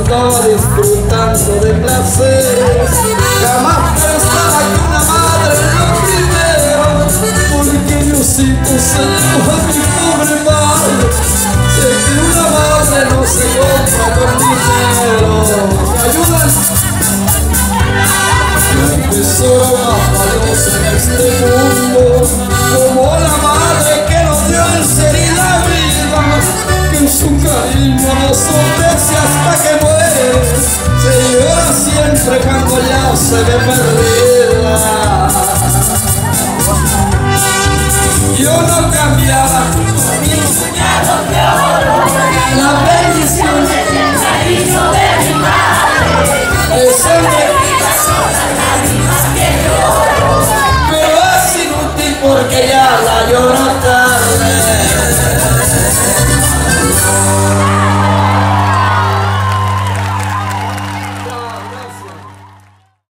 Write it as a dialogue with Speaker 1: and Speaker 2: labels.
Speaker 1: andaba disfrutando de placeres. Jamás pensaba que una madre era lo primero, porque Diosito se llevó a mi pobre madre. Sé que una madre no se compra con dinero. ¿Me ayudan? No hay tesoro más valioso en este mundo como la madre que nos dio en ser y la vida, que en su cariño nos ofrece hasta que muere. Se llora siempre cuando ya se ve perdida. Yo no cambiaba